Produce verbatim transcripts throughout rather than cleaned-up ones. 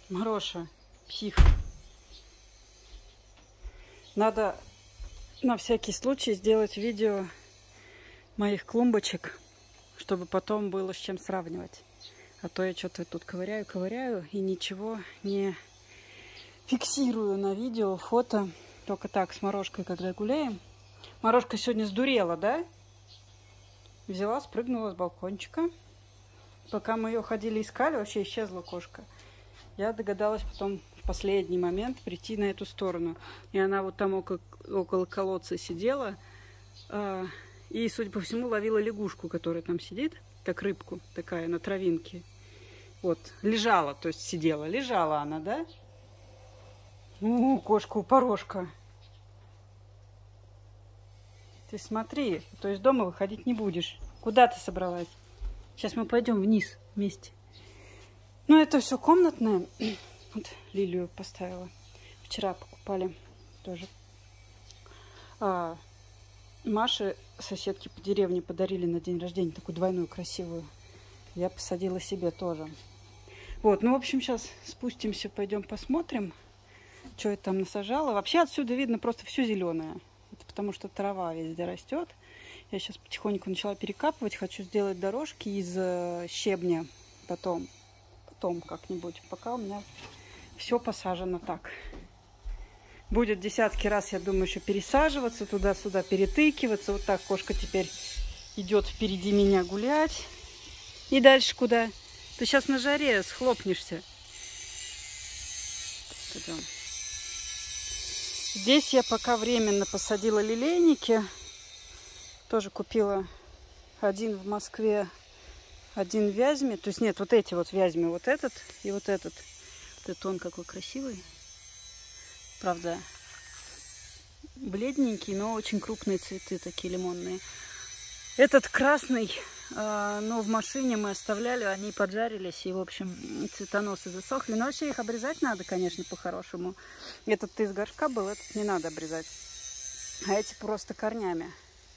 Мароша, псих. Надо на всякий случай сделать видео моих клумбочек, чтобы потом было с чем сравнивать. А то я что-то тут ковыряю, ковыряю и ничего не фиксирую на видео, фото. Только так, с Морошкой, когда гуляем. Морошка сегодня сдурела, да? Взяла, спрыгнула с балкончика. Пока мы ее ходили искали, вообще исчезла кошка. Я догадалась потом в последний момент прийти на эту сторону. И она вот там около, около колодца сидела. Э, и, судя по всему, ловила лягушку, которая там сидит. Как рыбку такая на травинке. Вот, лежала, то есть сидела. Лежала она, да? У, кошка упорошка. Ты смотри, то есть дома выходить не будешь. Куда ты собралась? Сейчас мы пойдем вниз вместе. Ну, это все комнатное. Вот лилию поставила. Вчера покупали тоже. А, Маше соседки по деревне подарили на день рождения такую двойную красивую. Я посадила себе тоже. Вот, ну, в общем, сейчас спустимся, пойдем посмотрим, что я там насажала. Вообще отсюда видно просто все зеленое. Это потому что трава везде растет. Я сейчас потихоньку начала перекапывать. Хочу сделать дорожки из щебня потом. Потом как-нибудь. Пока у меня все посажено так. Будет десятки раз, я думаю, еще пересаживаться туда-сюда, перетыкиваться. Вот так кошка теперь идет впереди меня гулять. И дальше куда? Ты сейчас на жаре схлопнешься. Пойдем. Здесь я пока временно посадила лилейники. Тоже купила один в Москве, один в Вязьме. То есть нет, вот эти вот в Вязьме, вот этот и вот этот. Вот этот он какой красивый. Правда, бледненький, но очень крупные цветы такие лимонные. Этот красный, но в машине мы оставляли, они поджарились, и, в общем, цветоносы засохли. Но вообще их обрезать надо, конечно, по-хорошему. Этот из горшка был, этот не надо обрезать. А эти просто корнями.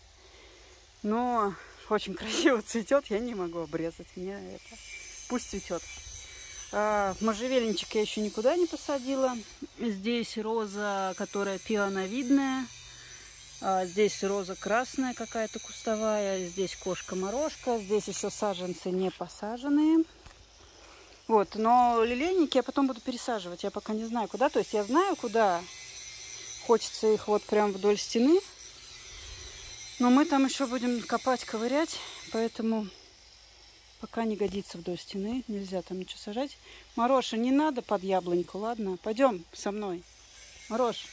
Но очень красиво цветет, я не могу обрезать. Мне это... Пусть цветет. А, можжевельничек я еще никуда не посадила. Здесь роза, которая пионовидная. А, здесь роза красная какая-то кустовая. Здесь кошка-морошка. Здесь еще саженцы не посаженные. Вот, но лилейники я потом буду пересаживать. Я пока не знаю куда. То есть я знаю, куда хочется их вот прям вдоль стены. Но мы там еще будем копать, ковырять, поэтому пока не годится вдоль стены. Нельзя там ничего сажать. Мороша, не надо под яблоньку, ладно? Пойдем со мной. Морош.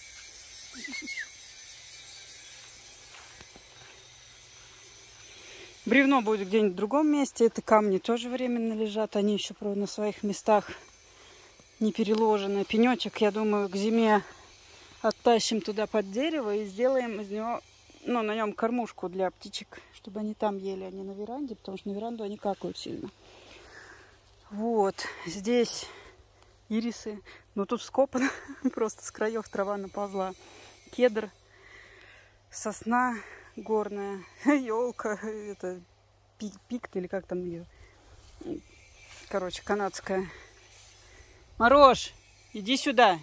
Бревно будет где-нибудь в другом месте. Это камни тоже временно лежат. Они еще на своих местах не переложены. Пенечек, я думаю, к зиме оттащим туда под дерево и сделаем из него... Ну, на нем кормушку для птичек, чтобы они там ели, а не на веранде, потому что на веранду они какают сильно. Вот, здесь ирисы. Но тут вскопано, просто с краев трава наползла. Кедр, сосна горная, елка, это пикт или как там ее. Короче, канадская. Морош, иди сюда.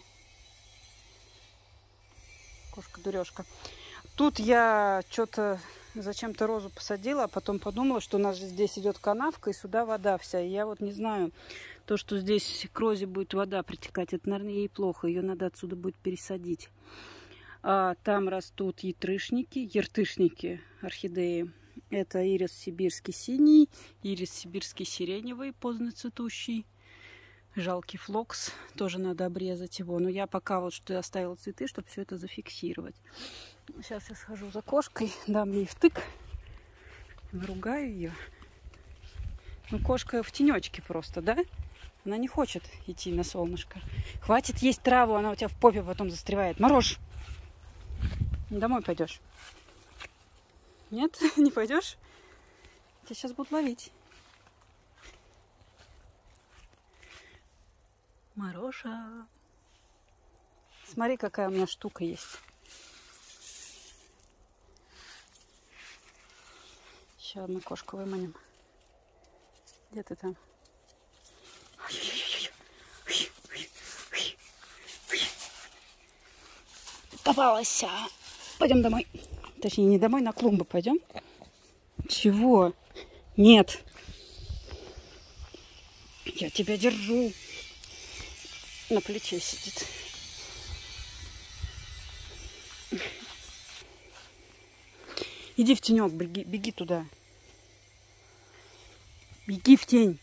Кошка-дурешка. Тут я что-то зачем-то розу посадила, а потом подумала, что у нас же здесь идет канавка, и сюда вода вся. И я вот не знаю, то, что здесь к розе будет вода притекать, это, наверное, ей плохо. Ее надо отсюда будет пересадить. А там растут ятрышники, ертышники, орхидеи. Это ирис сибирский синий, ирис сибирский сиреневый, поздно цветущий. Жалкий флокс, тоже надо обрезать его. Но я пока вот что оставила цветы, чтобы все это зафиксировать. Сейчас я схожу за кошкой, дам ей втык, наругаю ее. Ну, кошка в тенечке просто, да? Она не хочет идти на солнышко. Хватит есть траву, она у тебя в попе потом застревает. Морош! Домой пойдешь? Нет, не пойдешь? Тебя сейчас будут ловить. Мороша. Смотри, какая у меня штука есть. Еще одну кошку выманим. Где ты там? Ой-ой-ой-ой. попалась. Пойдем домой. Точнее, не домой, на клумбу пойдем. Чего? Нет. Я тебя держу. На плече сидит. Иди в тенек, беги, беги туда. Беги в тень.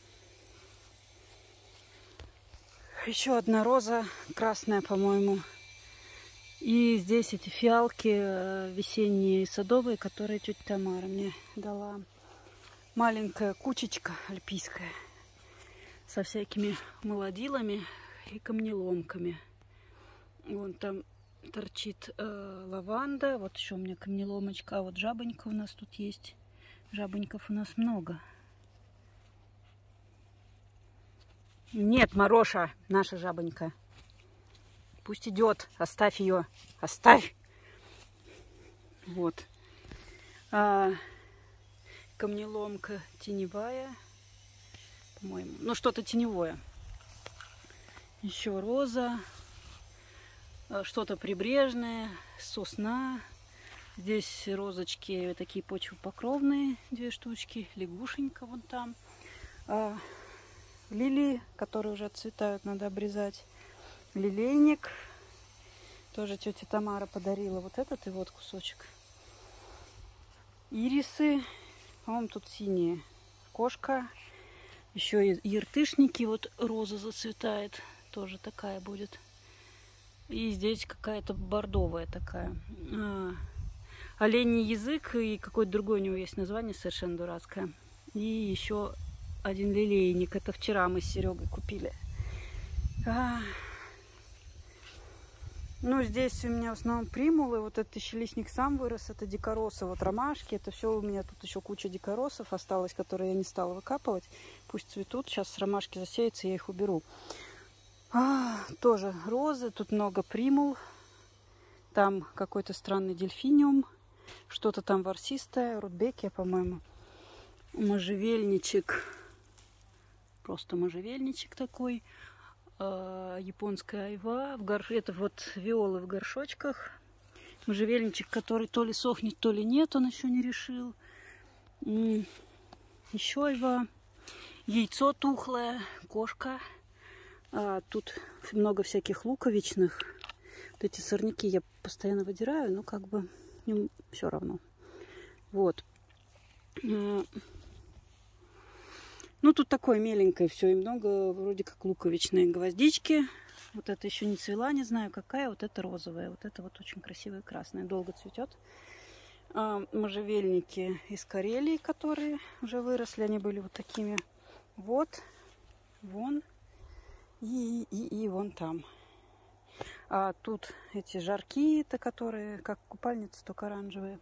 Еще одна роза красная, по-моему. И здесь эти фиалки весенние садовые, которые тетя Тамара мне дала. Маленькая кучечка альпийская со всякими молодилами и камнеломками. Вон там торчит э, лаванда. Вот еще у меня камнеломочка. А вот жабонька у нас тут есть. Жабоньков у нас много. Нет, Мароша, наша жабонька. Пусть идет. Оставь ее. Оставь. Вот. А, камнеломка теневая. По-моему. Ну, что-то теневое. Еще роза. Что-то прибрежное. Сосна. Здесь розочки такие почвопокровные. Две штучки. Лягушенька вон там. А, лилии, которые уже отцветают, надо обрезать. Лилейник. Тоже тетя Тамара подарила вот этот и вот кусочек. Ирисы. По-моему, тут синие. Кошка. Еще и иртышники. Вот роза зацветает. Тоже такая будет. И здесь какая-то бордовая такая. А, оленей язык и какое-то другое у него есть название, совершенно дурацкое. И еще один лилейник. Это вчера мы с Серегой купили. А, ну, здесь у меня в основном примулы. Вот этот еще листник сам вырос. Это дикоросы. Вот ромашки. Это все у меня тут еще куча дикоросов осталось, которые я не стала выкапывать. Пусть цветут. Сейчас ромашки засеются, я их уберу. А, тоже розы. Тут много примул. Там какой-то странный дельфиниум. Что-то там ворсистое. Рудбекия, по-моему. Можжевельничек. Просто можжевельничек такой. Японская айва. В горш... Это вот виолы в горшочках. Можжевельничек, который то ли сохнет, то ли нет. Он еще не решил. Еще айва. Яйцо тухлое. Кошка. А, тут много всяких луковичных. Вот эти сорняки я постоянно выдираю, но как бы им все равно. Вот. Ну, тут такое меленькое все, и много вроде как луковичные гвоздички. Вот это еще не цвела, не знаю какая. Вот это розовая. Вот это вот очень красивая красная. Долго цветет. А, можжевельники из Карелии, которые уже выросли. Они были вот такими. Вот. Вон. И, и, и вон там. А тут эти жаркие-то, которые как купальницы, только оранжевые.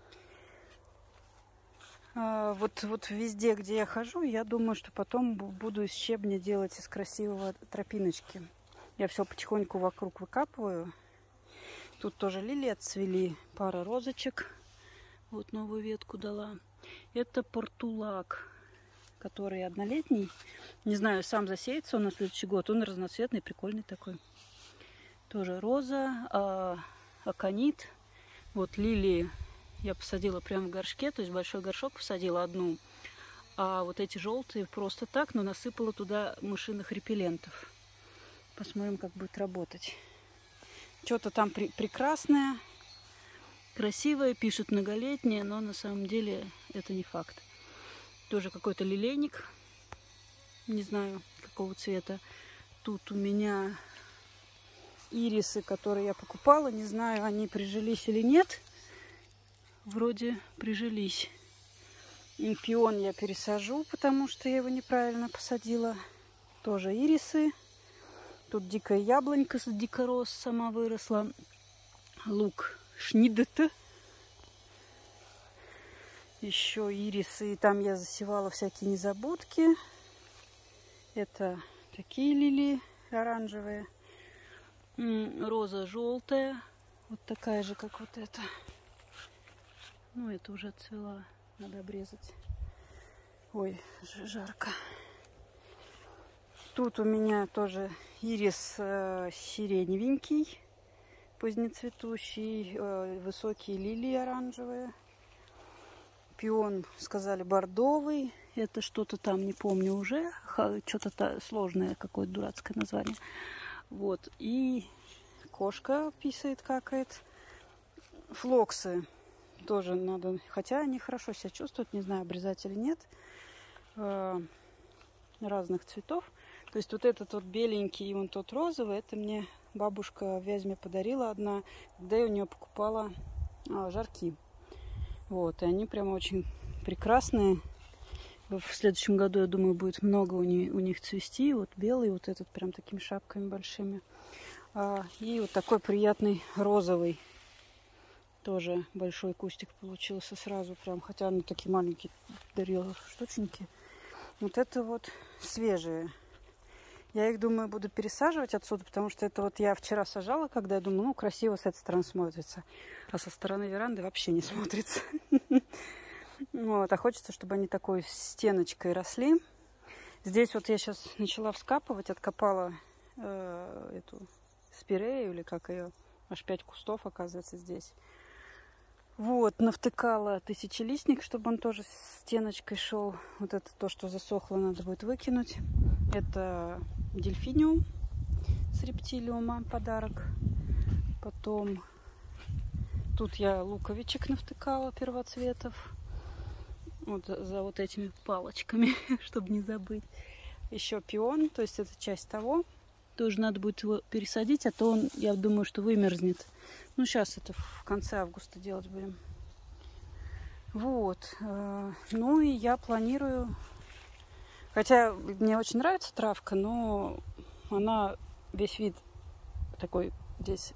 А, вот, вот везде, где я хожу, я думаю, что потом буду из щебня делать из красивого тропиночки. Я все потихоньку вокруг выкапываю. Тут тоже лилии отцвели, пара розочек. Вот новую ветку дала. Это портулак, который однолетний. Не знаю, сам засеется он на следующий год. Он разноцветный, прикольный такой. Тоже роза, а, аконит. Вот лилии я посадила прямо в горшке, то есть большой горшок посадила одну. А вот эти желтые просто так, но насыпала туда мышиных репеллентов. Посмотрим, как будет работать. Что-то там при прекрасное, красивое, пишут многолетнее, но на самом деле это не факт. Тоже какой-то лилейник, не знаю какого цвета. Тут у меня ирисы, которые я покупала, не знаю, они прижились или нет. Вроде прижились. Пион я пересажу, потому что я его неправильно посадила. Тоже ирисы. Тут дикая яблонька с дикорос сама выросла. Лук шнидета. Еще ирисы. И там я засевала всякие незабудки. Это такие лилии оранжевые. Роза желтая. Вот такая же, как вот эта. Ну, это уже отцвела. Надо обрезать. Ой, жарко. Тут у меня тоже ирис э, сиреневенький. позднецветущий, высокие лилии оранжевые. Пион, сказали, бордовый. Это что-то там, не помню уже. Что-то сложное, какое-то дурацкое название. Вот. И кошка писает, какает. Флоксы тоже надо. Хотя они хорошо себя чувствуют. Не знаю, обрезать или нет. Разных цветов. То есть вот этот вот беленький и вон тот розовый. Это мне бабушка в Вязьме подарила одна, когда я у нее покупала а, жарки. Вот, и они прямо очень прекрасные. В следующем году, я думаю, будет много у них, у них цвести. Вот белый, вот этот прям такими шапками большими. А, и вот такой приятный розовый. Тоже большой кустик получился сразу прям. Хотя они такие маленькие дарила штучники. Вот это вот свежие. Я их, думаю, буду пересаживать отсюда, потому что это вот я вчера сажала, когда я думаю, ну, красиво с этой стороны смотрится. А со стороны веранды вообще не смотрится. Вот, а хочется, чтобы они такой стеночкой росли. Здесь вот я сейчас начала вскапывать, откопала э, эту спирею, или как ее, аж пять кустов, оказывается, здесь. Вот, навтыкала тысячелистник, чтобы он тоже стеночкой шел. Вот это то, что засохло, надо будет выкинуть. Это дельфиниум с рептилиума, подарок. Потом тут я луковичек навтыкала первоцветов. Вот за, за вот этими палочками, чтобы не забыть. Еще пион, то есть это часть того. Тоже надо будет его пересадить, а то он, я думаю, что вымерзнет. Ну, сейчас это в конце августа делать будем. Вот. Ну и я планирую... Хотя мне очень нравится травка, но она весь вид такой здесь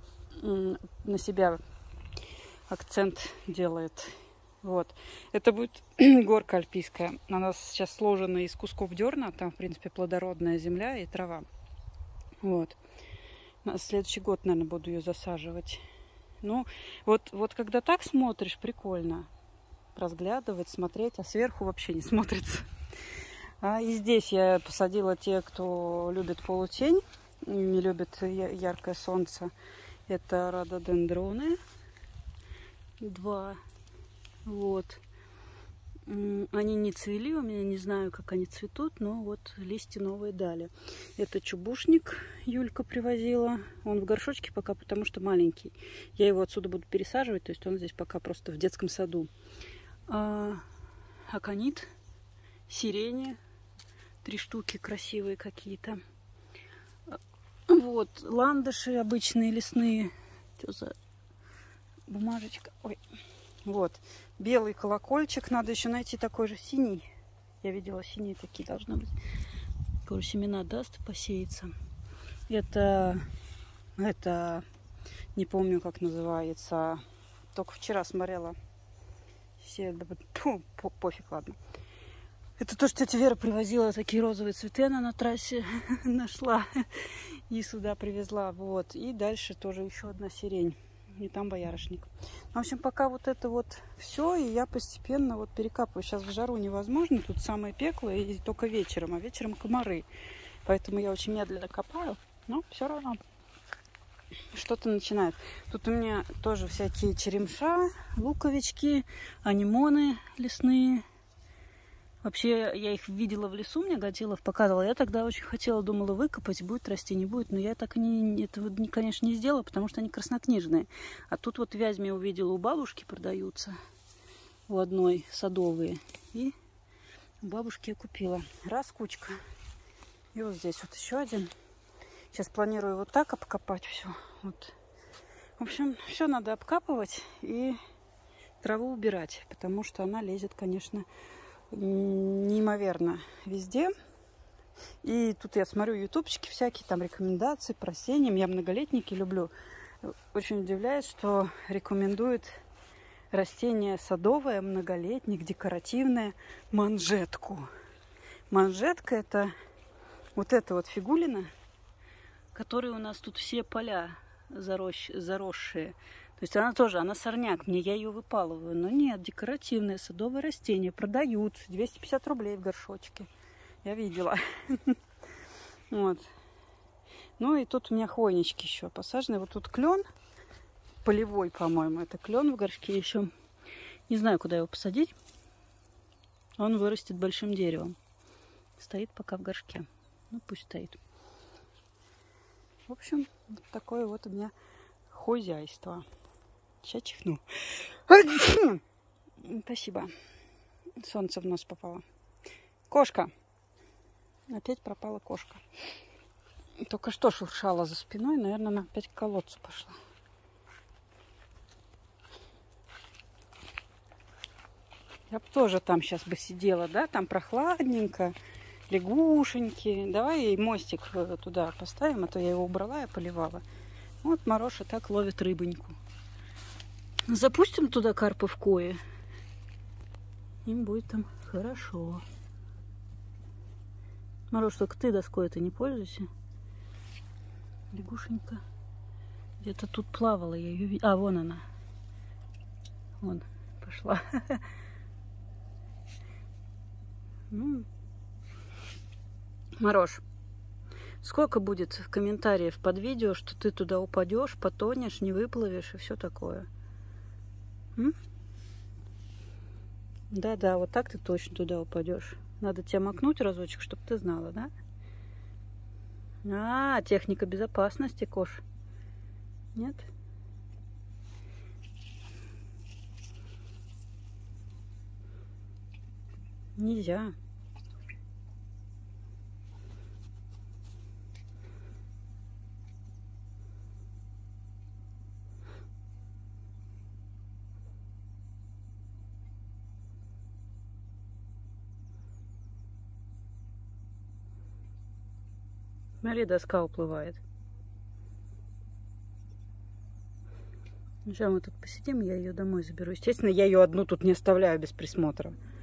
на себя акцент делает. Вот. Это будет горка альпийская. Она сейчас сложена из кусков дерна. Там, в принципе, плодородная земля и трава. Вот. На следующий год, наверное, буду ее засаживать. Ну, вот, вот когда так смотришь, прикольно разглядывать, смотреть, а сверху вообще не смотрится. А и здесь я посадила те, кто любит полутень, не любит яркое солнце. Это рододендроны. Два. Вот. Они не цвели у меня, не знаю, как они цветут, но вот листья новые дали. Это чубушник Юлька привозила. Он в горшочке пока, потому что маленький. Я его отсюда буду пересаживать, то есть он здесь пока просто в детском саду. А, аконит, сирени. Три штуки красивые какие-то. Вот, ландыши обычные лесные. Что за бумажечка? Ой. Вот, белый колокольчик. Надо еще найти такой же синий. Я видела, синие такие должны быть. Скоро семена даст, посеется. Это, это, не помню, как называется. Только вчера смотрела. Все, фу, по, пофиг, ладно. Это то, что тетя Вера привозила, такие розовые цветы она на трассе нашла и сюда привезла. Вот. И дальше тоже еще одна сирень. И там боярышник. В общем, пока вот это вот все, и я постепенно вот перекапываю. Сейчас в жару невозможно, тут самое пекло, и только вечером, а вечером комары. Поэтому я очень медленно копаю, но все равно что-то начинает. Тут у меня тоже всякие черемша, луковички, анимоны лесные. Вообще, я их видела в лесу, мне Годилов показывала. Я тогда очень хотела, думала, выкопать, будет расти, не будет. Но я так и не, этого, конечно, не сделала, потому что они краснокнижные. А тут вот в Вязьме увидела, у бабушки продаются. У одной садовые. И у бабушки я купила. Раз, кучка. И вот здесь вот еще один. Сейчас планирую вот так обкопать все. Вот. В общем, все надо обкапывать и траву убирать, потому что она лезет, конечно, неимоверно везде. И тут я смотрю ютубчики всякие, там рекомендации по растениям. Я многолетники люблю. Очень удивляет, что рекомендует растение садовое, многолетник, декоративное, манжетку. Манжетка — это вот эта вот фигулина, которой у нас тут все поля зарощ... заросшие. То есть она тоже, она сорняк, мне я ее выпалываю. Но нет, декоративное садовое растение продают. двести пятьдесят рублей в горшочке. Я видела. Вот. Ну и тут у меня хвойнички еще посажены. Вот тут клен полевой, по-моему. Это клен в горшке еще. Не знаю, куда его посадить. Он вырастет большим деревом. Стоит пока в горшке. Ну, пусть стоит. В общем, вот такое вот у меня хозяйство. Сейчас чихну. Спасибо. Солнце в нос попало. Кошка. Опять пропала кошка. Только что шуршала за спиной. Наверное, она опять к колодцу пошла. Я бы тоже там сейчас бы сидела, да? Там прохладненько. Лягушеньки. Давай мостик туда поставим, а то я его убрала и поливала. Вот Мароша так ловит рыбоньку. Запустим туда карпов кои. Им будет там хорошо. Марош, только ты доской-то не пользуйся. Лягушенька. Где-то тут плавала, я ее видела. А, вон она. Вон, пошла. Ну, Марош, сколько будет комментариев под видео, что ты туда упадешь, потонешь, не выплывешь и все такое? Да-да, вот так ты точно туда упадешь. Надо тебя макнуть разочек, чтобы ты знала, да? А, техника безопасности, Кош. Нет? Нельзя. Смотри, доска уплывает. Сейчас мы тут посидим, я ее домой заберу. Естественно, я ее одну тут не оставляю без присмотра.